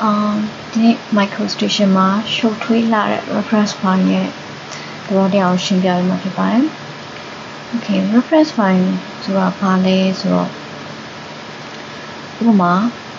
ဒီmicrostation မှာရှုပ်ထွေးလာတဲ့ reference file ရဲ့သဘောတရားကိုရှင်းပြပေးမှာဖြစ်ပါတယ်။ Okay, reference file ဆိုတာဘာလဲဆိုတော့ဥပမာ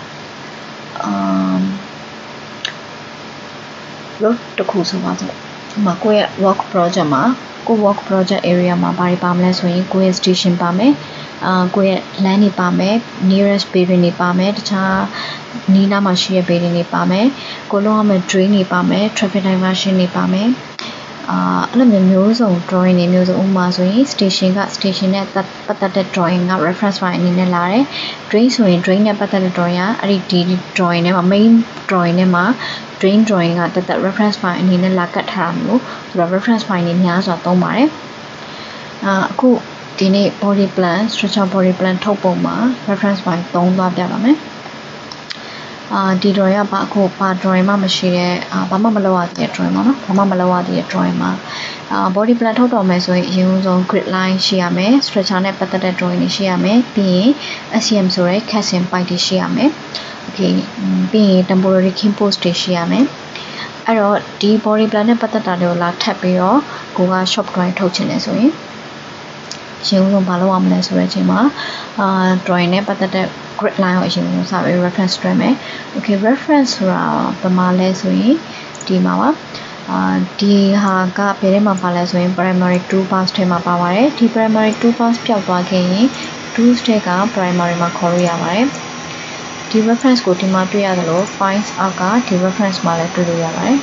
load တစ်ခုဆိုပါစို့ဥပမာကိုယ့်ရဲ့ work project မှာကိုယ့် work project area မှာဘာတွေပါမလဲဆိုရင်ကိုယ့်ရဲ့ station ပါမယ်ကိုယ့်ရဲ့ land တွေပါမယ် nearest building တွေပါမယ်တခြားနီးနားမှာရှိတဲ့ building တွေပါမယ်ကိုလုံးဝမဲ့ drain တွေပါမယ် traffic diversion တွေပါမယ်အဲ့လိုမျိုးစုံ drawing တွေမျိုးစုံဥပမာဆိုရင် station နဲ့ပတ်သက်တဲ့ drawing က reference file အနေနဲ့လာတယ် drain ဆိုရင် drain နဲ့ပတ်သက်တဲ့ drawing ကအဲ့ဒီ drawing ထဲမှာ main drawing ထဲမှာ drain drawing ကတက် reference file အနေနဲ့လာကတ်ထားတာမျိုးဆိုတော့ reference file တွေများစွာသုံးပါတယ်အခုဒီနေ့ body plan structure body plan ထုတ်ပုံမှာ reference file သုံးသွားပြပါမယ်ဒီ drawing ကအခုဘာ drawing မှမရှိတဲ့ဘာမှမလုပ်ရတဲ့ drawing ပါနော်ဘာမှမလုပ်ရတဲ့ drawing မှာbody plan ထုတ်တော်မယ်ဆိုရင်အရင်ဆုံး grid line ရှိရမယ် structure နဲ့ပတ်သက်တဲ့ drawing တွေရှိရမယ်ပြီးရင် SCM ဆိုတဲ့ casting pipe တွေရှိရမယ် okay ပြီးရင် temporary king post တွေရှိရမယ်အဲ့တော့ဒီ body plan နဲ့ပတ်သက်တာတွေကိုလာထပ်ပြီးတော့ကိုက shop drawing ထုတ်ချင်တယ်ဆိုရင်ရှင်းဦးဘာလုပ်ရမလဲဆိုတဲ့အချိန်မှာdrawing နဲ့ပတ်သက်တဲ့ grid line ကိုအရင်ဆုံးစပြီး reference တွဲမယ် okay reference ဆိုတာဘာမှလဲဆိုရင်ဒီမှာပါဒီဟာကဘယ်ထဲမှာပါလဲဆိုရင် primary toolbars ထဲမှာပါပါတယ်ဒီ primary toolbars ပျောက်သွားခဲ့ရင် tools ထဲက primary မှာခေါ်လို့ရပါတယ်ဒီ reference ကိုဒီမှာတွေ့ရတယ်လို့ files အောက်ကဒီ reference မှာလည်းတွေ့လို့ရပါတယ်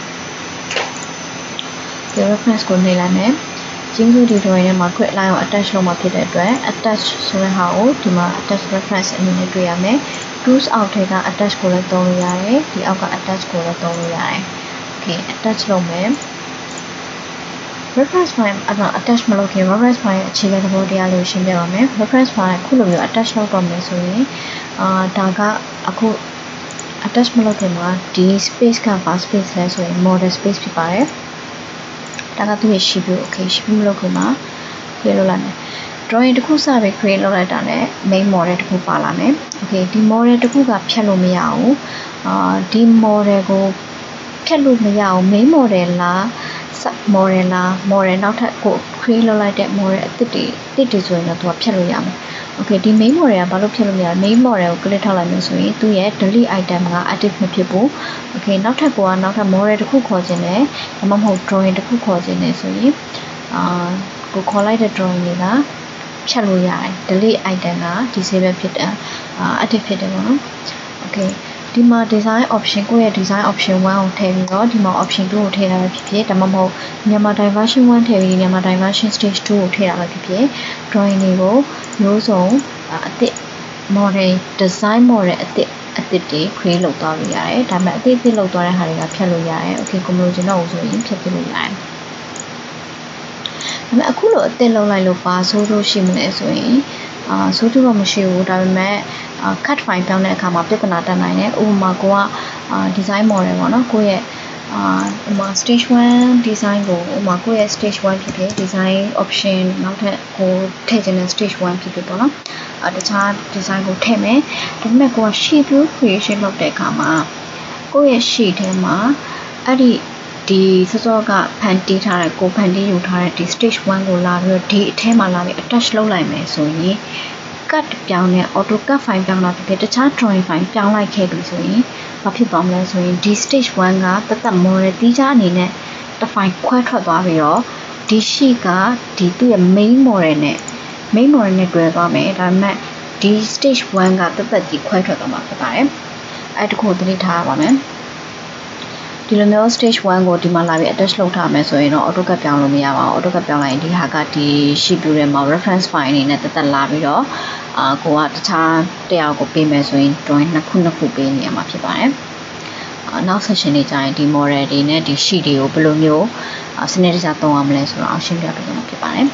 ဒီ reference ကိုနှိပ်လိုက်မယ်ကျင်းစုဒီ drawing ထဲမှာ grid line ကို attach လုပ်မှာဖြစ်တဲ့အတွက် attach ဆိုတဲ့ဟာကိုဒီမှာ attach reference အနေနဲ့တွေ့ရမယ် tools အောက်ထဲက attach ကိုလည်းသုံးလို့ရတယ်ဒီအောက်က attach ကိုလည်းသုံးလို့ရတယ် okay attach လုပ်မယ် reference file attach မလုပ်ခင် reference file အခြေခံသဘောတရားလေးကိုရှင်းပြပါမယ် reference file ခုလိုမျိုး attach လုပ်တော့မယ်ဆိုရင်ဒါကအခု attach မလုပ်ခင်မှာဒီ space ကဘာ space လဲဆိုရင် model space ဖြစ်ပါတယ်ဒါကသူ့ရဲ့ shape ကို okay shape မလုပ်ခင်မှာ create လုပ်လိုက်မယ် drawing တစ်ခုစပြီး create လုပ်လိုက်တာနဲ့ main model တစ်ခုပါလာမယ် okay ဒီ model တစ်ခုကဖြတ်လို့မရဘူးဒီ model ကိုဖြတ်လို့မရအောင် main model လား sub model လား model နောက်ထပ်ကို create လုပ်လိုက်တဲ့ model အသစ်တွေဆိုရင်တော့သူကဖြတ်လို့ရမယ် okay ဒီ main model ကဘာလို့ဖြတ်လို့မရလဲ main model ကို click ထောက်လိုက်လို့ဆိုရင်သူ့ရဲ့ delete item က active မဖြစ်ဘူး okay နောက်ထပ် model တစ်ခုခေါ်ခြင်းနဲ့ဒါမှမဟုတ် drawing တစ်ခုခေါ်ခြင်းနဲ့ဆိုရင်ကိုခေါ်လိုက်တဲ့ drawing တွေကဖြတ်လို့ရတယ် delete item က disable ဖြစ်တယ်active ဖြစ်တယ်ပေါ့နော် okay ဒီမှာ design option ကိုယ့်ရဲ့ design option 1ကိုထည့်ပြီးတော့ဒီမှာ option 2ကိုထည့်တာပဲဖြစ်ဖြစ်ဒါမှမဟုတ်မြန်မာ diversion 1ထည့်ပြီးမြန်မာ diversion stage 2ကိုထည့်တာပဲဖြစ်ဖြစ် drawing တွေကိုမျိုးစုံအသစ် model design model အသစ်တွေ create လုပ်သွားလို့ရတယ်ဒါပေမဲ့အသစ်လုပ်သွားတဲ့ဟာတွေကဖြတ်လို့ရတယ် okay ကိုမလို့ကျွန်တော်ဆိုရင်ဖြတ်ပြလို့ရတယ်ဒါပေမဲ့အခုလိုအသစ်လုပ်လိုက်လို့ပါဆိုလို့ရှိမလဲဆိုရင်ဆိုတော့မရှိဘူးဒါပေမဲ့cut file ပြောင်းတဲ့အခါမှာပြဿနာတက်နိုင်တယ်ဥပမာကိုကdesign model ပေါ့နော်ကိုရဲ့ဥပမာ stage 1 design ကိုဥပမာကိုရဲ့ stage 1ဖြစ်ဖြစ် design option နောက်ထပ်ကိုထည့်ခြင်းနဲ့ stage 1ဖြစ်ဖြစ်ပေါ့နော်တခြား design ကိုထည့်မယ်ဒါပေမဲ့ကိုက sheet view creation လုပ်တဲ့အခါမှာကိုရဲ့ sheet ထဲမှာအဲ့ဒီစောကဖန်တီးထားတဲ့ကိုဖန်တီးယူထားတဲ့ဒီ stage 1ကိုလာပြီးတော့ဒီအထဲမှာလာပြီး attach လုပ်လိုက်မယ်ဆိုရင် cut ပြောင်းတဲ့ auto cut file ပြောင်းတာဖြစ်ဖြစ်တခြား drawing file ပြောင်းလိုက်ခဲ့ပြီဆိုရင်ဘာဖြစ်သွားမလဲဆိုရင်ဒီ stage 1ကသက်သက် model တီးခြားအနေနဲ့တစ် file ခွဲထွက်သွားပြီးတော့ဒီ sheet ကဒီသူ့ရဲ့ main model နဲ့တွဲသွားမယ်ဒါပေမဲ့ဒီ stage 1ကသက်သက်ကြီးခွဲထွက်သွားမှာဖြစ်ပါတယ်အဲ့တခုသတိထားရပါမယ်ဒီလိုမျိုး stage 1ကိုဒီမှာလာပြီး attach လုပ်ထားမယ်ဆိုရင်တော့ AutoCAD ပြောင်းလို့မရပါဘူး AutoCAD ပြောင်းလိုက်ရင်ဒီဟာကဒီ sheet view ထဲမှာ reference file အနေနဲ့တက်လာပြီးတော့ကိုကတခြားတရားကိုပေးမယ်ဆိုရင် drawing နှစ်ခုပေးနေရမှာဖြစ်ပါတယ်နောက် session တွေကြာရင်ဒီ model တွေနဲ့ဒီ sheet တွေကိုဘယ်လိုမျိုးစနစ်တကျသုံးရမလဲဆိုတော့ရှင်းပြပေးမှာဖြစ်ပါတယ်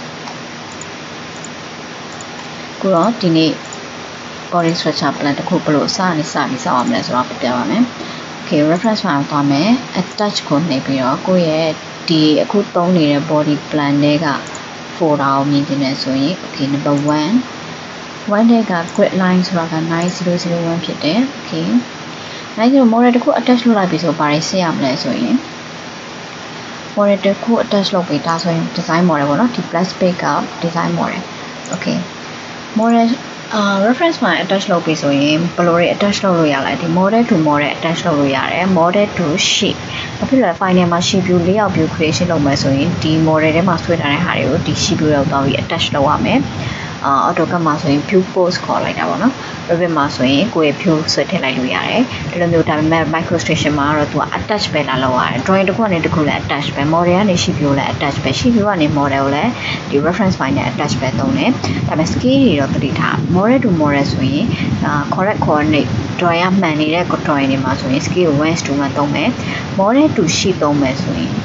ကိုတော့ဒီနေ့ body structure plan တစ်ခုဘယ်လိုစပြီးစောင့်ရမလဲဆိုတော့ပြပြပါမယ်okay reference file သွားမယ် attach ကိုနှိပ်ပြီးတော့ကိုယ့်ရဲ့ဒီအခုသုံးနေတဲ့ body plan တွေက folder ကိုမြင်နေတယ်ဆိုရင် okay number 1ထဲက grid line ဆိုတာက9001ဖြစ်တယ် okay 90 model တစ်ခု attach လုပ်လိုက်ပြီဆိုပါရင်ဆက်ရမလဲဆိုရင် model တစ်ခု attach လုပ်ပြီးဒါဆိုရင် design model ပေါ့နော်ဒီ plus page က design model okay model reference file attach လုပ်ပြီးဆိုရင်ဘယ်လိုတွေ attach လုပ်လို့ရလဲဒီ model to model attach လုပ်လို့ရတယ် model to sheet ဘာဖြစ်လဲ file ထဲမှာ sheet view layout view creation လုပ်မယ်ဆိုရင်ဒီ model ထဲမှာဆွဲထားတဲ့ဟာတွေကိုဒီ sheet view ရောက်သွားပြီး attach လုပ်ရမယ်AutoCAD မှာဆိုရင် view post ခေါ်လိုက်တာပေါ့နော် Revit မှာဆိုရင်ကိုယ့်ရဲ့ view ဆွဲထည့်လိုက်လို့ရတယ်ဒီလိုမျိုးဒါပေမဲ့ MicroStation မှာတော့သူက attach ပဲလာလောက်ရတယ် drawing တစ်ခုနဲ့တစ်ခုလည်း attach ပဲ model ကနေ sheet view လည်း attach ပဲ sheet view ကနေ model ကိုလည်းဒီ reference file နဲ့ attach ပဲသုံးတယ်ဒါပေမဲ့ scale တွေတော့တတိထား model to model ဆိုရင်correct coordinate drawing ရမှန်နေတဲ့ drawing တွေမှာဆိုရင် scale ကို 1:1 သုံးမယ် model to sheet သုံးမယ်ဆိုရင်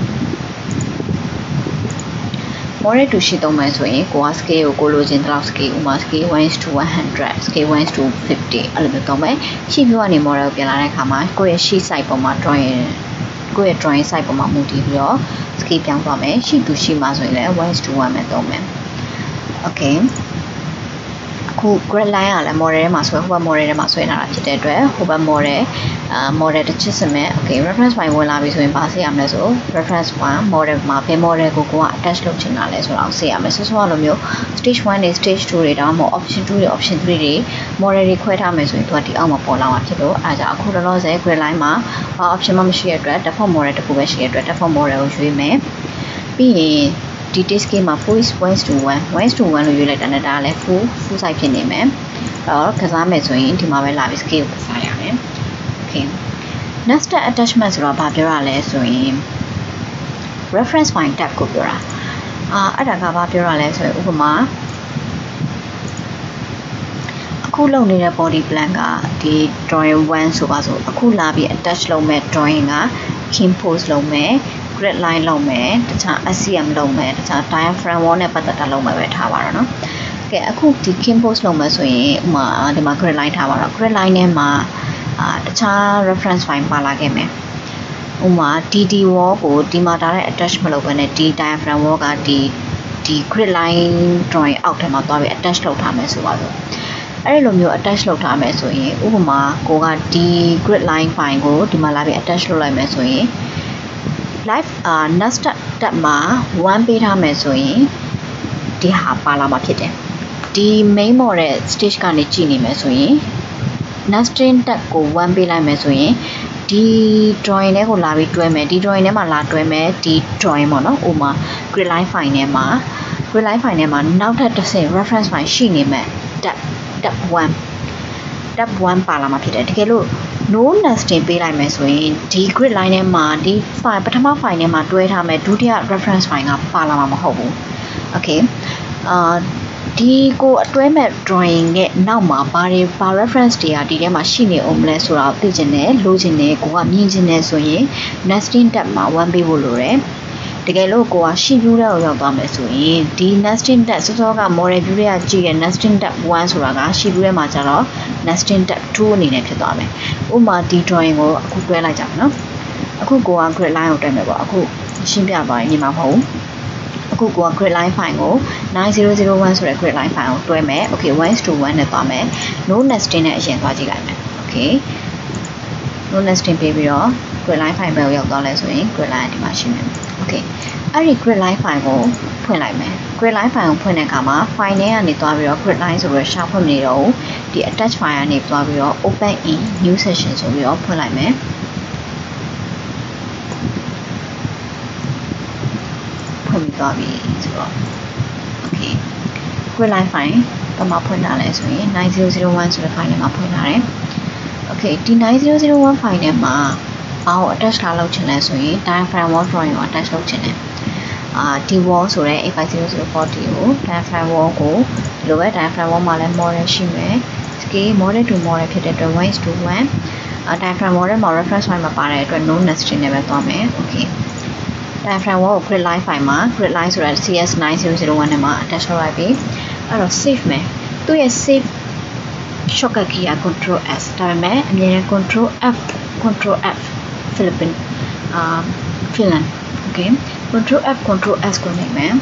model to sheet သုံးမယ်ဆိုရင်ကိုက scale ကိုလိုချင်တဲ့လောက် scale ဥပမာ scale 1:100 scale 1:50 အဲ့လိုမျိုးသုံးမယ် sheet view ကနေ model ပြန်လာတဲ့အခါမှာကိုယ့်ရဲ့ sheet size ပေါ်မှာ drawing ကိုယ့်ရဲ့ drawing size ပေါ်မှာမူတည်ပြီးတော့ scale ပြောင်းသွားမယ် sheet to sheet မှာဆိုရင်လည်း 1:1 ပဲသုံးမယ် okay အခု grid line ကလည်း model ထဲမှာဆွဲဟိုဘက် model ထဲမှာဆွဲထားတာဖြစ်တဲ့အတွက်ဟိုဘက် model model တစ်ချက်စမဲ့ okay reference file ဝင်လာပြီဆိုရင်ပါဆက်ရမယ်ဆို reference file model မှာဘယ် model ကိုက attach လုပ်ချင်တာလဲဆိုတော့ဆက်ရမယ်ဆိုလိုမျိုး stage 1တွေ stage 2တွေတောင်မှ option 2တွေ option 3တွေ model တွေခွဲထားမယ်ဆိုရင်သူကဒီအောက်မှာပေါ်လာမှာဖြစ်လို့အဲဒါကြောင့်အခုလောလောဆယ် grid line မှာ option မရှိတဲ့အတွက် default model တစ်ခုပဲရှိတဲ့အတွက် default model ကိုရွေးမယ်ပြီးရင်ဒီ disk မှာ full 1:1 လို့ရွေးလိုက်တာနဲ့ဒါကလည်း full size ဖြစ်နေမယ်အဲ့တော့ကစားမယ်ဆိုရင်ဒီမှာပဲလာပြီး scale ကိုကစားရမယ် okay nested attachment ဆိုတော့ဘာပြောရလဲဆိုရင် reference file tab ကိုပြောတာအဲ့ဒါကဘာပြောရလဲဆိုရင်ဥပမာအခုလုပ်နေတဲ့ body plan ကဒီ drawing 1ဆိုပါဆိုအခုလာပြီး attach လုပ်မဲ့ drawing က king pose လုပ်မဲ့grid line လုပ်မယ်တခြား SCM လုပ်မယ်တခြား diaphragm wall နဲ့ပတ်သက်တာလုပ်မယ်ပဲထားပါတော့နော်ကဲအခုဒီ king pose လုပ်မယ်ဆိုရင်ဥမာဒီမှာ grid line ထားပါတော့ grid line ထဲမှာတခြား reference file ပါလာခဲ့မယ်ဥမာ DD wall ကိုဒီမှာဒါနဲ့ attach မလုပ်ဘဲနဲ့ဒီ diaphragm wall ကဒီ grid line drawing အောက်ထဲမှာသွားပြီး attach လုပ်ထားမယ်ဆိုပါတော့အဲ့လိုမျိုး attach လုပ်ထားမယ်ဆိုရင်ဥပမာကိုကဒီ grid line file ကိုဒီမှာလာပြီး attach လုပ်လိုက်မယ်ဆိုရင် live nested tab မှာ1ပေးထားမယ်ဆိုရင်ဒီဟာပါလာမှာဖြစ်တယ်ဒီ main model stage ကနေကြည့်နေမယ်ဆိုရင် nesting tab ကို1ပေးလိုက်မယ်ဆိုရင်ဒီ drawing တွေကိုလာပြီးတွဲမယ်ဒီ drawing ထဲမှာလာတွဲမယ်ဒီ drawing ပေါ့နော်ဥပမာ grid line file ထဲမှာနောက်ထပ်တစ်ဆင့် reference file ရှိနေမယ် tab 1ပါလာမှာဖြစ်တယ်တကယ်လို့ no nesting ပေးလိုက်မယ်ဆိုရင်ဒီ grid line ထဲမှာဒီ file ပထမ file ထဲမှာတွဲထားမယ်ဒုတိယ reference file ကပါလာမှာမဟုတ်ဘူး okay ဒီကိုအတွဲမဲ့ drawing နဲ့နောက်မှာဘာ reference တွေကဒီထဲမှာရှိနေအောင်မလဲဆိုတာကိုသိချင်တယ်လိုချင်တယ်ကိုကမြင်ချင်တယ်ဆိုရင် nesting tab မှာ1ပေးဖို့လိုတယ်တကယ်လို့ကိုက sheet view တွေကိုရောက်သွားမယ်ဆိုရင်ဒီ nesting tab စောစောက model view တွေကကြည့်ရ nesting tab 1ဆိုတာက sheet view ထဲမှာကျတော့ nesting tab 2အနေနဲ့ဖြစ်သွားမယ်ဥပမာဒီ drawing ကိုအခုတွဲလိုက်ကြမယ်နော်အခုကိုက grid line ကိုတွဲမယ်ပေါ့အခုရှင်းပြပါရင်ညီမမဟုတ်အခုကိုက grid line file ကို9001ဆိုတဲ့ grid line file ကိုတွဲမယ် okay 1:1 နဲ့သွားမယ် no nesting နဲ့အရင်သွားကြည့်လိုက်မယ် okay no nesting ပေးပြီးတော့ grid line file ပဲရောက်သွားလဲဆိုရင် grid line ဒီမှာရှိမယ် okay အဲ့ဒီ grid line file ကိုဖွင့်လိုက်မယ် grid line file ကိုဖွင့်တဲ့အခါမှာ file ထဲကနေသွားပြီးတော့ grid line ဆိုပြီးရှာဖွင့်နေတော့ဒီ attach file ကနေသွားပြီးတော့ open in new session ဆိုပြီးတော့ဖွင့်လိုက်မယ်ဖွင့်ပြီးသွားပြီဆိုတော့ okay grid line file တော့မှဖွင့်ထားလဲဆိုရင်9001ဆိုတဲ့ file ထဲမှာဖွင့်ထားတယ် okay ဒီ9001 file ထဲမှာဘာကို attach ထားလုပ်ချင်လဲဆိုရင် diaphragm wall drawing ကို attach လုပ်ချင်တယ်ဒီ wall ဆိုတဲ့ A50040 ကို diaphragm wall ကိုဒီလိုပဲ diaphragm wall မှာလည်း model ရှိမယ် scale model to model ဖြစ်တဲ့အတွက် 1:1 diaphragm wall ထဲမှာ reference file မှာပါတဲ့အတွက် no nesting နဲ့ပဲသွားမယ် okay diaphragm wall ကို grid line file မှာ grid line ဆိုတာ CS9001 နဲ့မှာ attach လုပ်လိုက်ပြီအဲ့တော့ save မယ်သူ့ရဲ့ save shortcut key က control S ဒါပေမဲ့အမြဲတမ်း control F Philippine Finland okay control F control S ကိုနေမယ်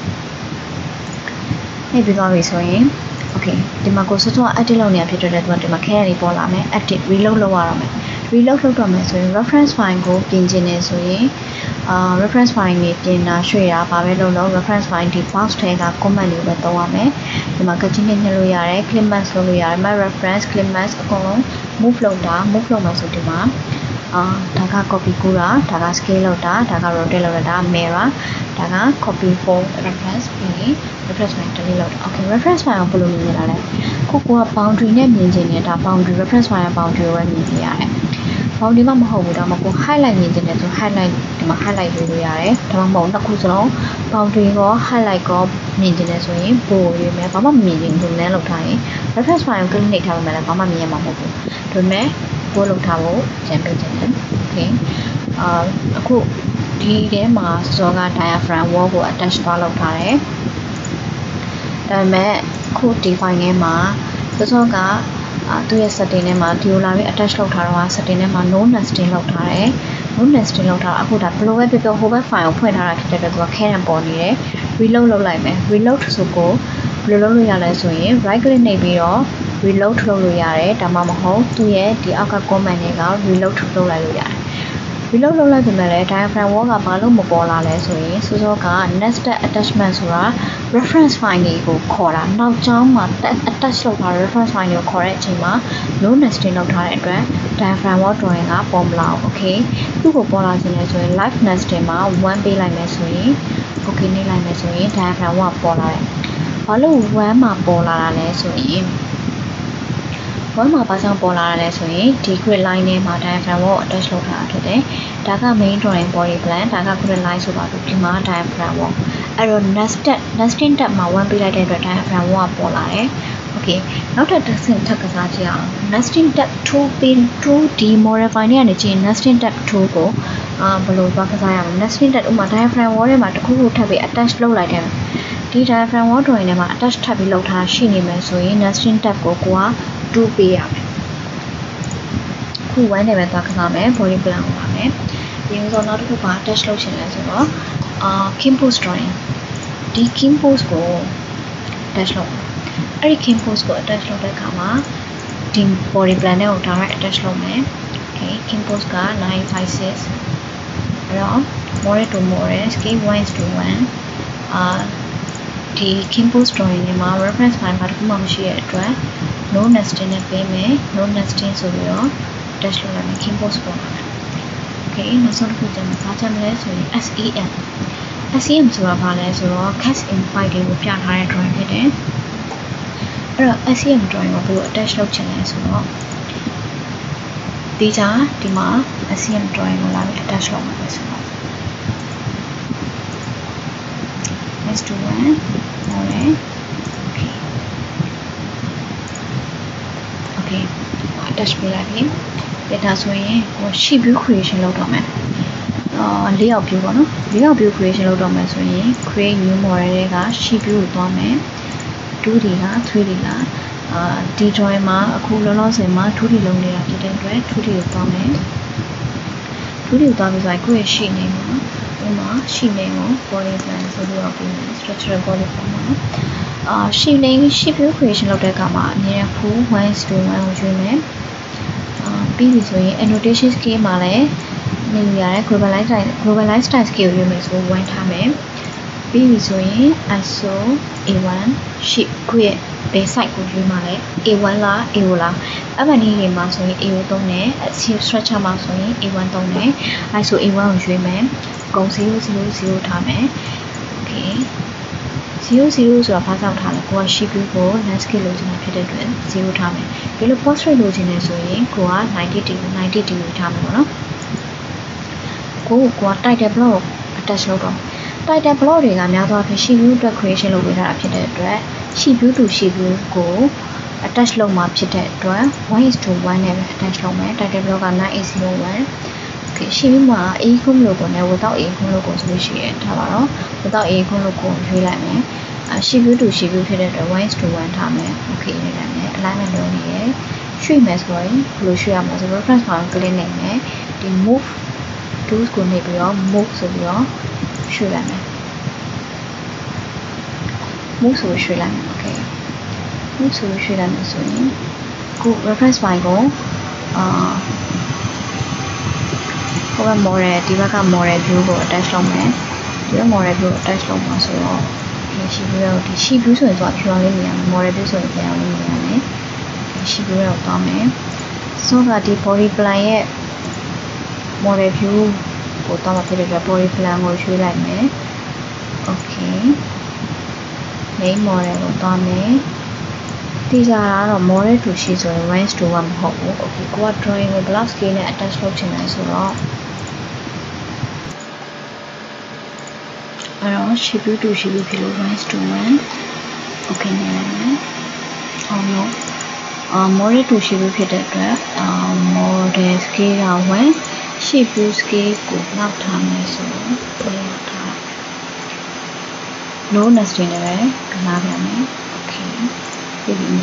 ပြီးသွားပြီဆိုရင် okay ဒီမှာကိုစောစော edit လုပ်နေရဖြစ်တဲ့အတွက်ဒီမှာ carry ပေါ်လာမယ် edit reload လုပ်ရအောင်မယ် reload လုပ်တော့မယ်ဆိုရင် reference file ကိုပြင်ချင်နေဆိုရင်reference file နဲ့ပြင်တာရွှေ့တာပါပဲလို့ reference file ဒီ box ထဲက comment လေးပဲသုံးရမယ်ဒီမှာ continue နဲ့ညှစ်လို့ရတယ် clip mask လုပ်လို့ရတယ် my reference clip mask အကုန်လုံး move လုပ်မယ်ဆိုဒီမှာဒါက copy ကူးတာဒါက scale လုပ်တာဒါက rotate လုပ်တာဒါက mirror ဒါက copy for reference ပြီး reference file delete လုပ်တာ okay reference file ကိုဘယ်လိုမြင်လာလဲခုက boundary နဲ့မြင်ချင်နေတာ boundary reference file boundary ကိုပဲမြင်နေရတယ် boundary မှမဟုတ်ဘူးဒါမှမဟုတ် highlight မြင်ချင်တယ်ဆို highlight ဒီမှာ highlight လုပ်လို့ရတယ်ဒါမှမဟုတ်နှစ်ခုစလုံး boundary ကို highlight ကိုမြင်ချင်တယ်ဆိုရင်ပို့ရွေးမယ်ဘာမှမမြင်ချင်ဘူး land လုပ်ထားရင် reference file ကို click ထားမယ်လည်းဘာမှမြင်ရမှာမဟုတ်ဘူးဒါပေမဲ့ပို့လုပ်ထားဖို့ကြံပေးခြင်းတယ် okay အခုဒီထဲမှာစောက diaphragm wall ကို attach သွားလုပ်ထားတယ်ဒါပေမဲ့အခုဒီ file ထဲမှာစောကသူ့ရဲ့ setting ထဲမှာဒီလိုလာပြီး attach လုပ်ထားတော့ setting ထဲမှာ no nesting လုပ်ထားတယ် no nesting လုပ်ထားအခုဒါဘယ်လိုပဲပြော whole file ကိုဖွင့်ထားတာဖြစ်တဲ့အတွက်သူကခဲတံပေါ်နေတယ် reload လုပ်လိုက်မယ် reload ဆိုကိုဘယ်လိုလုပ်လို့ရလဲဆိုရင် right click နှိပ်ပြီးတော့ reload လုပ်လို့ရတယ်ဒါမှမဟုတ်သူ့ရဲ့ဒီအောက်က comment တွေက reload လုပ်လိုက်လို့ရတယ် reload လုပ်လိုက်ပေမဲ့လည်း diaphragm wall ကဘာလို့မပေါ်လာလဲဆိုရင်စောက nested attachment ဆိုတာ reference file တွေကိုခေါ်တာနောက်ကြောင်းမှာ attach လုပ်ထားတဲ့ reference file တွေကိုခေါ်တဲ့အချိန်မှာ no nesting လုပ်ထားတဲ့အတွက် diaphragm wall drawing ကပေါ်မလာဘူး okay သူ့ကိုပေါ်လာခြင်းလဲဆိုရင် live nesting မှာ1ပေးလိုက်မယ်ဆိုရင် okay နေလိုက်မယ်ဆိုရင် diaphragm wall ပေါ်လာတယ်ဘာလို့1မှာပေါ်လာတာလဲဆိုရင်1မှာဘာကြောင့်ပေါ်လာတာလဲဆိုရင်ဒီ grid line ထဲမှာ diaphragm wall attach လုပ်ထားတာဖြစ်တယ်ဒါက main drawing body plan ဒါက grid line ဆိုပါတော့ဒီမှာ diaphragm wall အဲ့တော့ nesting tab မှာ1ပေးလိုက်တဲ့အတွက် diaphragm wall ပေါ်လာတယ် okay နောက်ထပ်တစ်ဆင့်ထပ်ကစားကြည့်အောင် nesting tab 2 pin 2 d modify နဲ့ကနေကြည့် nesting tab 2ကိုဘယ်လိုသွားကစားရမလဲ nesting tab ဥပမာ diaphragm wall ထဲမှာတစ်ခုခုထပ်ပြီး attach လုပ်လိုက်တယ်ဒီ diaphragm wall drawing ထဲမှာ attach ထပ်ပြီးလုပ်ထားရှိနေမယ်ဆိုရင် nesting tab ကိုက2ပေးရမယ်ခု1နဲ့ပဲသွားကစားမယ် body plan ကိုပါမယ်ဒီဥစ္စာနောက်တစ်ခုက attach လုပ်ချင်လဲဆိုတော့Kimpose drawing ဒီ Kimpose ကို attach လုပ်အဲ့ဒီ Kimpose ကို attach လုပ်တဲ့အခါမှာဒီ body plan နဲ့ကို direct attach လုပ်မယ် okay Kimpose က956အဲ့တော့ model to model scale 1:1ဒီ Kimpose drawing ထဲမှာ reference file မှာတခုမှမရှိတဲ့အတွက် no nesting နဲ့ပေးမယ် no nesting ဆိုပြီးတော့ attach လုပ်လိုက်မယ် Kimpose ပေါ်မှာ okay နောက်ဆုံးတစ်ခုကျမှဘာချမ်းလဲဆိုရင် SEM ဆိုတာဘာလဲဆိုတော့ cast in file တွေကိုပြထားတဲ့ drawing ဖြစ်တယ်အဲ့တော့ SEM drawing ကိုဘယ်လို attach လုပ်ချင်လဲဆိုတော့ဒီမှာ SEM drawing ကိုလာပြီး attach လုပ်မှာပဲဆိုတော့ next to one okay attach ပေးလိုက်ပြီဒါဆိုရင်sheet view creation လုပ်တော့မယ်layout view ပေါ့နော် layout view creation လုပ်တော့မယ်ဆိုရင် create new model တွေက sheet view ကိုသွားမယ် 2D လား 3D လားဒီ drawing မှာအခုလောလောဆယ်မှာ 2D လုံးနေတာဖြစ်တဲ့အတွက် 2D ကိုသွားမယ် 2D ကိုသွားပြီးဆိုရင်ကိုယ့်ရဲ့ sheet name မှာဒီမှာ sheet name ကို body plan ဆိုပြီးတော့ပြင်မယ် structural body plan မှာsheet view creation လုပ်တဲ့အခါမှာအမြဲ full 1:1 ကိုရွေးမယ်ပြီးပြီဆိုရင် annotation scale မှာလည်းနေရတဲ့ globalize style scale ကိုရွေးမယ်ဆို1ထားမယ်ပြီးပြီဆိုရင် ISO A1 sheet ကိုရဲ့ base site ကိုရွေးမှာလဲ A1 လား A0 လားအဲ့မှာနေနေမှာဆိုရင် A0 သုံးတယ် structure မှာဆိုရင် A1 သုံးတယ် ISO A1 ကိုရွေးမယ်အကုန်000ထားမယ် okay 00ဆိုတာဘာကြောင့်ထားလဲကိုက sheet view ကို landscape လိုချင်တာဖြစ်တဲ့အတွက်0ထားမယ်ဒီလို portrait လိုချင်နေဆိုရင်ကိုက90 degree ထားမယ်ပေါ့နော်ကိုက title block ကို attach လုပ်တော့ title block တွေကများသောအားဖြင့် sheet view အတွက် creation လုပ်ပေးထားတာဖြစ်တဲ့အတွက် sheet view to sheet view ကို attach လုပ်မှာဖြစ်တဲ့အတွက် 1:1 နဲ့ပဲ attach လုပ်မယ် title block က 9801 okay sheet view မှာ A icon logo နဲ့ without A icon logo ဆိုလို့ရှိရင်ထားပါတော့ without A icon logo ကိုရွေးလိုက်မယ်sheet view to sheet view ဖြစ်တဲ့အတွက် 1:1 ထားမယ် okay နေလိုက်မယ် alignment လုပ်နေရရွှေ့မယ်ဆိုရင်ဘယ်လိုရွှေ့ရမလဲဆိုတော့ reference file ကို click လုပ်မယ်ဒီ move tools ကိုနှိပ်ပြီးတော့ move ဆိုပြီးတော့ရွှေ့လိုက်မယ် move ဆိုရွှေ့လိုက်မယ် okay move ဆိုရွှေ့လိုက်မယ်ဆိုရင်ခု reference file ကိုဟိုက model ဒီဘက်က model view ကို attach လုပ်မယ်ဒီဘက် model view ကို attach လုပ်မှာဆိုတော့ဒီ sheet view ကိုဒီ sheet view ဆိုရင်ဖြူအောင်လေးမြင်ရမယ် model view ဆိုရင်ဖြူအောင်လေးမြင်ရမယ်ဒီ sheet view ကိုသွားမယ်ဆိုတော့ဒီ body plan ရဲ့ model view ကိုတော့ဖြစ်တဲ့အတွက် body plan ကိုရွှေ့လိုက်မယ် okay main model ကိုသွားမယ်ဒီစားကတော့ model to sheet ဆိုရင် 1:1 မဟုတ်ဘူး okay ကိုက drawing ကို block scale နဲ့ attach လုပ်ချင်တယ်ဆိုတော့အဲ့တော့ sheet view to sheet view ဖြစ်လို့ 1:1 okay နေလိုက်မယ်အောင်လို့model to sheet view ဖြစ်တဲ့အတွက် model scale က 1 sheet view scale ကိုနောက်ထားမယ်ဆိုတော့လောက်ထား low nesting နဲ့ပဲကနားပြန်မယ် okay ပြည့်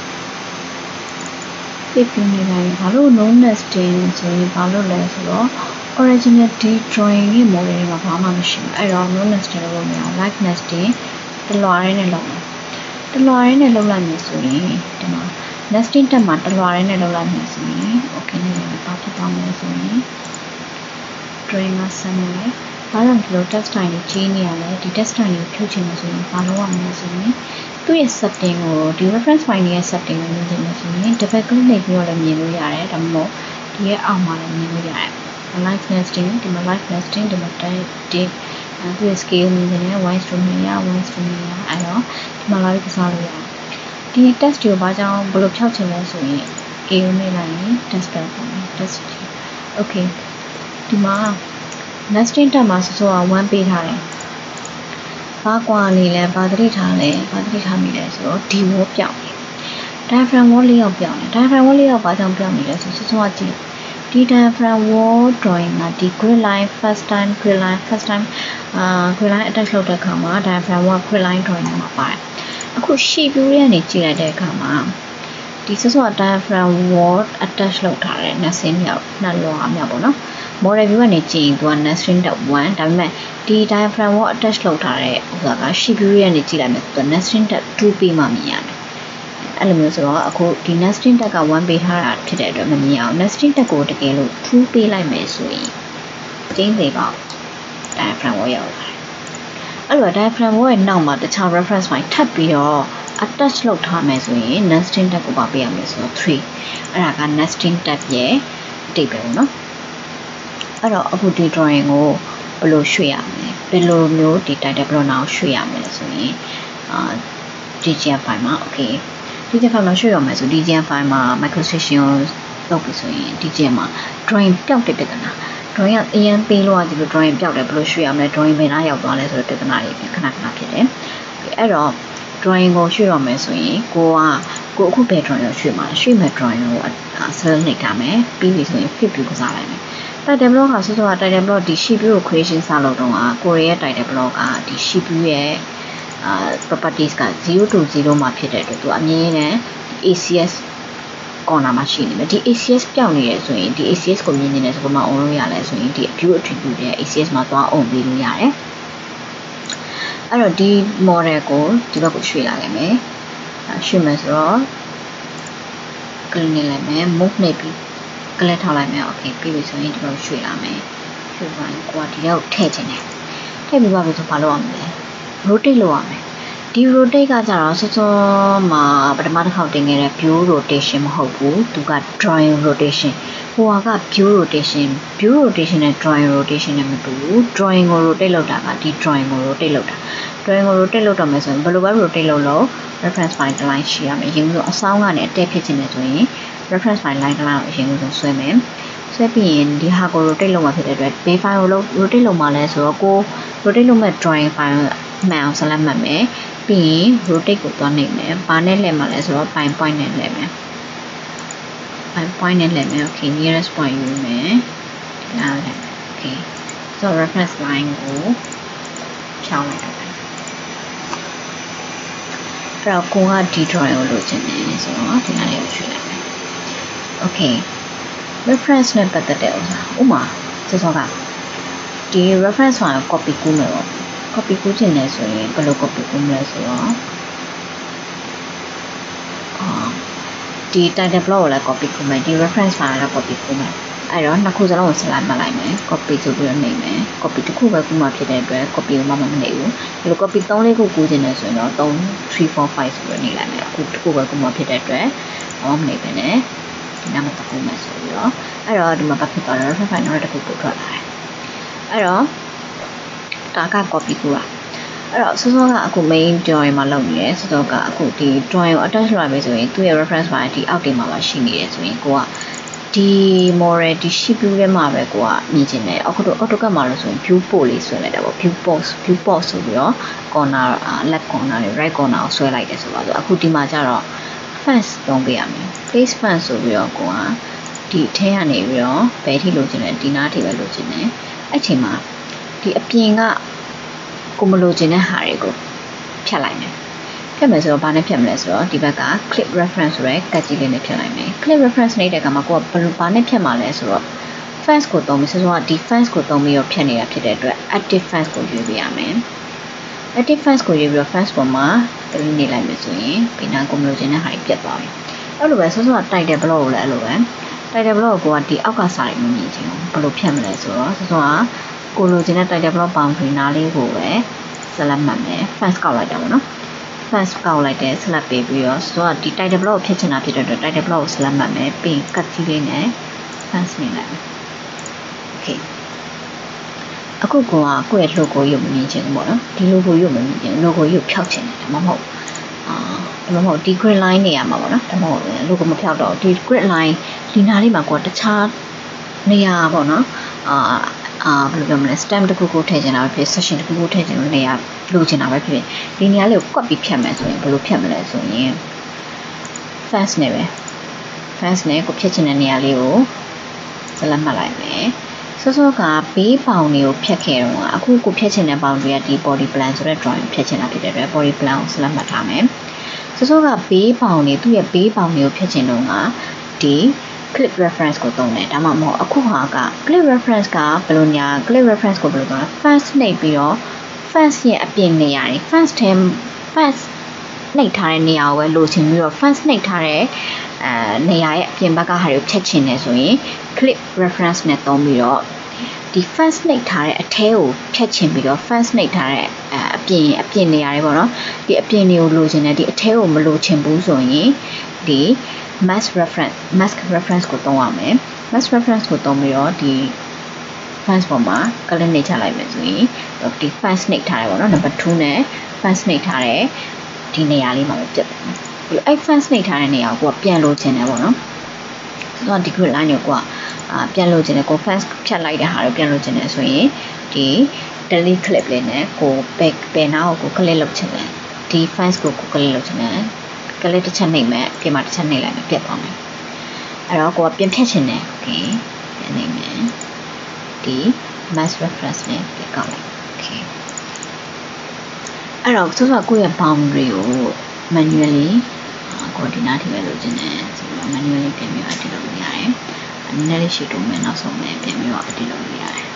နေလိုက်ဘာလို့ low nesting ဆိုရင်ဘာလို့လဲဆိုတော့ original D drawing ရဲ့ model တွေကဘာမှမရှိဘူးအဲ့တော့ low nesting လုပ်လို့မရဘူး light nesting တလွားရင်းနဲ့လုပ်မယ်တလွားရင်းနဲ့လုပ်လိုက်မယ်ဆိုရင်ဒီမှာ nesting တက်မှာတလွားရင်းနဲ့လုပ်လိုက်မယ်ဆိုရင် okay နေတယ်ဘာဖြစ်သွားမလဲဆိုရင် drawing မှာဆက်နေတယ်ဘာလို့ဒီလို text time ကိုကြီးနေရလဲဒီ text time ကိုဖြုတ်ချင်လို့ဆိုရင်ဘာလုပ်ရမလဲဆိုရင်သူ့ရဲ့ setting ကိုဒီ reference file ရဲ့ setting ကိုမြင်ချင်လို့ဆိုရင် double click လုပ်ပြီးတော့လည်းမြင်လို့ရတယ်ဒါမှမဟုတ်ဒီရဲ့အောက်မှာလည်းမြင်လို့ရတယ် live nesting ဒီမှာ live nesting ဒီမှာဒီသူ့ရဲ့ scale မြင်နေတယ် 1:2 အဲ့တော့ဒီမှာလာပြီးကစားလို့ရတယ်ဒီ text ကိုဘာကြောင့်ဘယ်လိုဖြောက်ချင်လဲဆိုရင် A ကိုနှိပ်လိုက်ရင် text ပဲပေါ့နော် text okay ဒီမှာ nesting တက်မှာဆိုတော့1ပေးထားတယ်ဘာကွာနေလဲဘာသတိထားလဲဘာသတိထားမိလဲဆိုတော့ဒီ wall ပြောင်းတယ် diaphragm wall လေးယောက်ပြောင်းတယ် diaphragm wall လေးယောက်ဘာကြောင့်ပြောင်းနေလဲဆိုတော့ကြည့်ဒီ diaphragm wall drawing မှာဒီ grid line first time grid line attach လုပ်တဲ့အခါမှာ diaphragm wall grid line drawing မှာပါတယ်အခု sheet view ရဲ့နေကြည့်လိုက်တဲ့အခါမှာဒီdiaphragm wall attach လုပ်ထားတဲ့ nesting ရောက်နှလုံးအမြောက်ပေါ့နော်model view ကနေကြည့်ရင်သူက nesting တက်1ဒါပေမဲ့ဒီ diaphragm ကို attach လုပ်ထားတဲ့ဥစ္စာက sheet view ရဲ့နေကြည့်လိုက်မယ်သူက nesting တက်2ပေးမှမြင်ရမယ်အဲ့လိုမျိုးဆိုတော့အခုဒီ nesting တက်က1ပေးထားတာဖြစ်တဲ့အတွက်မမြင်အောင် nesting တက်ကိုတကယ်လို့2ပေးလိုက်မယ်ဆိုရင်ကျင်းသေးပါ diaphragm ကိုရောက်လာတယ်အဲ့လို diaphragm ကိုရဲ့နောက်မှာတခြား reference file ထပ်ပြီးတော့ attach လုပ်ထားမယ်ဆိုရင် nesting တက်ကိုပါပေးရမယ်ဆိုတော့3အဲ့ဒါက nesting တက်ရဲ့အတိတ်ပဲပေါ့နော်အဲ့တော့အခုဒီ drawing ကိုဘယ်လိုရွှေ့ရမလဲဘယ်လိုမျိုးဒီ title block နာကိုရွှေ့ရမလဲဆိုရင် DGM file မှာ okay DGM file မှာရွှေ့ရမယ်ဆို DGM file မှာ microstation လုပ်ပြီဆိုရင် DGM မှာ drawing ပျောက်တဲ့ပြဿနာ drawing ကအရင်ပေးလို့ဒီလို drawing ပျောက်တယ်ဘယ်လိုရွှေ့ရမလဲ drawing ဘယ်နာရောက်သွားလဲဆိုတဲ့ပြဿနာတွေခဏဖြစ်တယ်အဲ့တော့ drawing ကိုရွှေ့ရမယ်ဆိုရင်ကိုအခုဘယ် drawing ကိုရွှေ့မှာရွှေ့မဲ့ drawing ကို select နှိပ်ထားမယ်ပြီးပြီဆိုရင် fit view ကစားလိုက်မယ်title block ကဆိုတော့ title block ဒီ sheet view ကို creation စလုပ်တော့ကိုရီးယား title block ကဒီ sheet view ရဲ့ properties က0 to 0မှာဖြစ်တဲ့အတွက်သူအမြင်နဲ့ ACS corner မှာရှိနေမယ်ဒီ ACS ပြောင်းနေရဆိုရင်ဒီ ACS ကိုမြင်နေတယ်ဆိုတော့မအောင်လို့ရလဲဆိုရင်ဒီ view attribute ရဲ့ ACS မှာသွားအောင်ပေးလို့ရတယ်အဲ့တော့ဒီ model ကိုဒီဘက်ကိုရွှေ့လာခဲ့မယ်ရွှေ့မယ်ဆိုတော့ click နေလိုက်မယ် move နေပြီးကလစ်ထောက်လိုက်မယ် okay ပြီးပြီဆိုရင်ဒီလိုရွှေ့လာမယ်ရွှေ့သွားရင်ကိုကဒီလောက်ထည့်ချင်တယ်ထည့်ပြီးပါပြီဆိုဘာလုပ်ရမလဲ rotate လုပ်ရမယ်ဒီ rotate ကကြတော့စောမှာပထမတစ်ခေါက်တင်ခဲ့တဲ့ view rotation မဟုတ်ဘူးသူက drawing rotation ဟိုက view rotation နဲ့ drawing rotation နဲ့မတူဘူး drawing ကို rotate လုပ်တာကဒီ drawing ကို rotate လုပ်တာ drawing ကို rotate လုပ်တော့မယ်ဆိုရင်ဘယ်လိုပဲ rotate လုပ်လို့ reference file တစ် line ရှိရမယ်ရင်ဆိုအဆောင်ကနေအတက်ဖြစ်ချင်တယ်ဆိုရင်reference file line ကလာအရင်ဆုံးဆွဲမယ်ဆွဲပြီးရင်ဒီဟာကို rotate လုပ်မှာဖြစ်တဲ့အတွက် base file ကို rotate လုပ်မှာလဲဆိုတော့ကို rotate လုပ်မဲ့ drawing file မှန်အောင် select မှတ်မယ်ပြီးရင် rotate ကိုသွားနှိပ်မယ်ဘာနဲ့လဲမှာလဲဆိုတော့ point နဲ့လဲမယ် point နဲ့လဲမယ် okay nearest point ယူမယ်ဒီအားလဲ okay so reference line ကိုချောင်းလိုက်တော့အဲ့တော့ကိုကဒီ drawing ကိုလိုချင်တယ်ဆိုတော့ဒီဟာလေးကိုရွှေ့လိုက်မယ် okay reference နဲ့ပတ်သက်တဲ့ဥစ္စာဥမာစောကဒီ reference file ကို copy ကူးမယ်ပေါ့ copy ကူးချင်တယ်ဆိုရင်ဘယ်လို copy ကူးမလဲဆိုတော့ဒီ title block ကိုလည်း copy ကူးမယ်ဒီ reference file ကိုလည်း copy ကူးမယ်အဲ့တော့နှစ်ခုစလုံးကို select မှတ်လိုက်မယ် copy ဆိုပြီးတော့နေမယ် copy တစ်ခုပဲကူးမှဖြစ်တဲ့အတွက် copy ကိုမှမနေဘူးဒီလို copy 3-4ခုကူးခြင်းနဲ့ဆိုရင်တော့3 3 4 5ဆိုပြီးတော့နေလိုက်မယ်အခုတစ်ခုပဲကူးမှဖြစ်တဲ့အတွက်မနေပဲနဲ့ဒီနားမှာတစ်ခုမှဆိုပြီးတော့အဲ့တော့ဒီမှာဘာဖြစ်သွားလဲ reference file နောက်တစ်ခုပို့ထွက်လာတယ်အဲ့တော့ဒါက copy ကူးတာအဲ့တော့စောစောကအခု main drawing မှာလုပ်နေတယ်စောစောကအခုဒီ drawing ကို attach လုပ်မယ်ဆိုရင်သူ့ရဲ့ reference file ဒီအောက်တင်မှာပါရှိနေတယ်ဆိုရင်ကိုကဒီ model ဒီ sheet view ထဲမှာပဲကိုကမြင်ချင်တယ်အခုတော့ AutoCAD မှာလို့ဆိုရင် view port လေးဆွဲလိုက်တာပေါ့ view port ဆိုပြီးတော့ corner left corner နဲ့ right corner ကိုဆွဲလိုက်တယ်ဆိုတော့အခုဒီမှာကျတော့ fence သုံးပေးရမယ် face fence ဆိုပြီးတော့ကိုကဒီအထဲကနေပြီးတော့ဘယ်ထိလိုချင်လဲဒီနားထိပဲလိုချင်တယ်အဲ့ချိန်မှာဒီအပြင်ကကိုမလိုချင်တဲ့ဟာတွေကိုဖြတ်လိုက်မယ်ဖြတ်မယ်ဆိုတော့ဘာနဲ့ဖြတ်မလဲဆိုတော့ဒီဘက်က clip reference ဆိုရဲကတ်ကြီးလေးနဲ့ဖြတ်လိုက်မယ် clip reference နေတဲ့ကမှာကိုကဘာနဲ့ဖြတ်မှာလဲဆိုတော့ fence ကိုသုံးပြီးဆိုတော့ဒီ fence ကိုသုံးပြီးတော့ဖြတ်နေတာဖြစ်တဲ့အတွက် active fence ကိုရွေးပေးရမယ် active fence ကိုရွေးပြီးတော့ fence ပေါ်မှာကလေးနေလိုက်မယ်ဆိုရင်ဘယ်နာကိုမလိုချင်တဲ့ဟာတွေပြတ်သွားပြီအဲ့လိုပဲဆိုတော့ title block ကိုလည်းအဲ့လိုပဲ title block ကိုကဒီအောက်ကစာတွေမမြင်ချင်ဘူးဘယ်လိုဖြတ်မလဲဆိုတော့ဆိုတော့ကိုလိုချင်တဲ့ title block boundary နားလေးကိုပဲ select မှတ်မယ် fence ကောက်လိုက်တာပေါ့နော် fence ကောက်လိုက်တယ် select ပေးပြီးတော့ဆိုတော့ဒီ title block ကိုဖြတ်ချင်တာဖြစ်တဲ့အတွက် title block ကို select မှတ်မယ်ပြီး cut ကြီးလေးနဲ့ fence နေလိုက်မယ် okay အခုကိုယ့်ရဲ့ logo ရုပ်မမြင်ချင်ဘူးပေါ့နော်ဒီ logo ရုပ်မမြင်ချင် logo ရုပ်ဖြောက်ချင်တယ်ဒါမှမဟုတ်ဒီ grid line နေရမှာပေါ့နော်ဒါမှမဟုတ် logo မဖြောက်တော့ဒီ grid line ဒီနားလေးမှာကိုယ်တခြားနေရာပေါ့နော်ဘယ်လိုပြောမလဲ stamp တစ်ခုကိုထည့်ချင်တာပဲဖြစ် section တစ်ခုကိုထည့်ချင်လို့နေရာလိုချင်တာပဲဖြစ်ဒီနေရာလေးကို cut ပြီးဖြတ်မယ်ဆိုရင်ဘယ်လိုဖြတ်မလဲဆိုရင် fence နဲ့ပဲ fence နဲ့ကိုဖြတ်ချင်တဲ့နေရာလေးကို select မှတ်လိုက်မယ်စောစောကဘေးပေါင်တွေကိုဖြတ်ခဲ့တော့အခုကိုဖြတ်ချင်တဲ့ပေါင်တွေကဒီ body plan ဆိုတဲ့ drawing ဖြတ်ချင်တာဖြစ်တဲ့အတွက် body plan ကို select မှတ်ထားမယ်စောစောကဘေးပေါင်တွေသူ့ရဲ့ဘေးပေါင်တွေကိုဖြတ်ချင်တော့ဒီ clip reference ကိုသုံးတယ်ဒါမှမဟုတ်အခုဟာက clip reference ကဘယ်လိုညာ clip reference ကိုဘယ်လိုသုံးလဲ fence နှိပ်ပြီးတော့ fence ရဲ့အပြင်နေရာတွေ fence နှိပ်ထားတဲ့နေရာကိုပဲလိုချင်ပြီးတော့ fence နှိပ်ထားတဲ့နေရာရဲ့အပြင်ဘက်ကဟာတွေကိုဖြတ်ချင်တယ်ဆိုရင် clip reference နဲ့သုံးပြီးတော့ဒီ fence နှိပ်ထားတဲ့အထဲကိုဖြတ်ချင်ပြီးတော့ fence နှိပ်ထားတဲ့အပြင်နေရာတွေပေါ့နော်ဒီအပြင်တွေကိုလိုချင်တယ်ဒီအထဲကိုမလိုချင်ဘူးဆိုရင်ဒီ mask reference ကိုသုံးရမယ် mask reference ကိုသုံးပြီးတော့ဒီ fence ပေါ်မှာ color နှိပ်ချလိုက်မယ်ဆိုရင်ဒီ fence နှိပ်ထားတယ်ပေါ့နော် number 2 နဲ့ fence နှိပ်ထားတဲ့ဒီနေရာလေးမှာပဲပြတ်တယ်ဒီအဲ့ fence နှိပ်ထားတဲ့နေရာကိုပြန်လိုချင်တယ်ပေါ့နော်ဆိုတော့ဒီ grid line ကိုပြန်လိုချင်တယ်ကို fence ဖြတ်လိုက်တဲ့ဟာကိုပြန်လိုချင်တယ်ဆိုရင်ဒီ delete clip လေးနဲ့ကိုဘယ်နာကို click လုပ်ချင်တယ်ဒီ fence ကို click လုပ်ချင်တယ် click တစ်ချက်နှိပ်မယ်အပြင်မှာတစ်ချက်နှိပ်လိုက်မယ်ပြတ်သွားမယ်အဲ့တော့ကိုကပြန်ဖြတ်ချင်တယ် okay ပြန်နှိပ်မယ်ဒီ mask reference နဲ့ပြန်ကောက်လိုက် okay အဲ့တော့ဆိုတော့ကိုယ့်ရဲ့ boundary ကို manually ကိုဒီနားထိပဲလိုချင်တယ်ဆိုတော့ manually ပြန်ပြီးedit လုပ်လို့ရတယ်နည်းနည်းလေးရှိတုံးမယ်နောက်ဆုံးလည်းပြန်ပြီးတော့ edit လုပ်လို့ရတယ်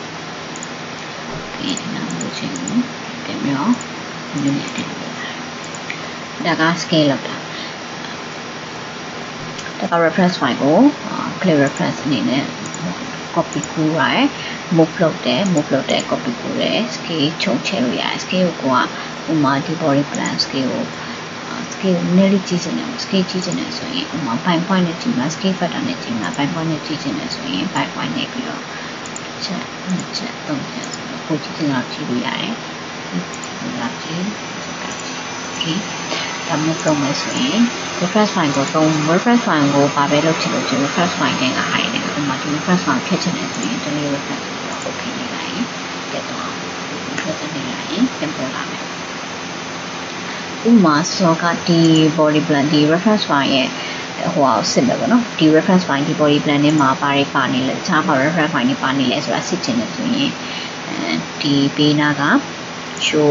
ဒီနားလိုချင်ဘူးပြန်ပြီးတော့ manually edit လုပ်လို့ရတယ်ဒါက scale လောက်တာဒါက reference file ကို clip reference အနေနဲ့ copy ကူးရတယ် move လုပ်တယ် copy ကူးတယ် scale ချုပ်ချဲလို့ရတယ် scale ကိုဥမာဒီ body plan scale ကိုနည်းလေးကြည့်ချင်တယ် scale ကြည့်ချင်တယ်ဆိုရင်ဥမာ by point နဲ့ကြည့်မှာ scale factor နဲ့ကြည့်မှာ by point နဲ့ကြည့်ချင်တယ်ဆိုရင် by point နဲ့ပြီးတော့ချက် 3 ချက်ဆိုတော့ကိုကြည့်ချင်တော့ကြည့်လို့ရတယ်ဒီလောက်ကြည့် okay ဒါမှမဟုတ်မယ်ဆိုရင် reference file ကိုသုံး reference file ကိုဘာပဲလုပ်ချင်လို့ reference file နဲ့ကဟိုင်းတယ်ဒီမှာဒီ reference file ဖြတ်ချင်တယ်ဆိုရင် delete reference ကို okay နေလိုက်ရင်ပြတ်သွားဖြတ်နေလိုက်ရင်ပြန်ပေါ်လာမယ်ဥမာဆိုကဒီ body plan ဒီ reference file ရဲ့ဟိုအောင်စစ်မယ်ပေါ့နော်ဒီ reference file ဒီ body plan နဲ့မှာပါနေလဲတခြားပါ reference file နဲ့ပါနေလဲဆိုတာစစ်ချင်တယ်ဆိုရင်ဒီဘေးနာက show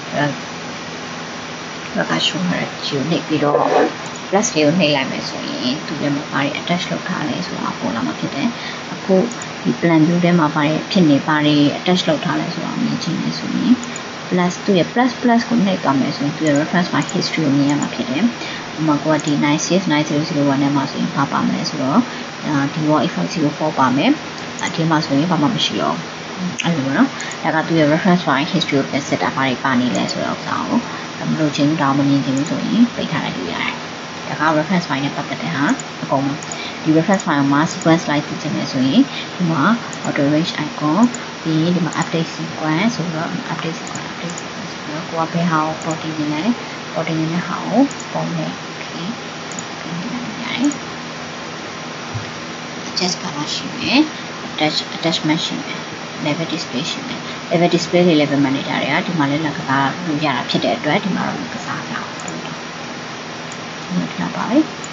က show ရယူနေပြီးတော့ plus လေးကိုနှိပ်လိုက်မယ်ဆိုရင်သူလည်းမပါရ attach လုပ်ထားလဲဆိုတာပေါ်လာမှာဖြစ်တယ်အခုဒီ plan view ထဲမှာပါရဖြစ်နေပါရ attach လုပ်ထားလဲဆိုတာမြင်ချင်တယ်ဆိုရင် plus သူရဲ့ plus ကိုနှိပ်သွားမယ်ဆိုရင်သူရဲ့ reference file history ကိုမြင်ရမှာဖြစ်တယ်ဥပမာကဒီ 969001 နဲ့မှာဆိုရင်ပါမလဲဆိုတော့ဒီ wall F04 ပါမယ်ဒီမှာဆိုရင်ဘာမှမရှိတော့အဲ့လိုနော်ဒါကသူရဲ့ reference file history ကိုပြန်စစ်တာဘာတွေပါနေလဲဆိုတော့ဥစားကိုမလို့ချင်းတောင်းမမြင်ချင်းဆိုရင်ပိတ်ထားလိုက်လို့ရတယ်ဒါက reference file နဲ့ပတ်သက်တဲ့ဟာအကုန်လုံးဒီ reference file မှာ sequence slide ကြည့်ချင်တယ်ဆိုရင်ဒီမှာ auto range icon ပြီးဒီမှာ update sequence ဆိုတော့ update sequence ဆိုတော့ကိုကဘယ်ဟာကို protein နေလဲ protein နေတဲ့ဟာကိုပုံနဲ့ okay ပြီးနေရတယ် suggest ပါလာရှိမယ် attachment ရှိမယ် level display ရှိမယ် level display တွေ level manager တွေကဒီမှာလည်းလက်ကစားလို့ရတာဖြစ်တဲ့အတွက်ဒီမှာတော့ကစားကြအောင်ဒီမှာပါပဲ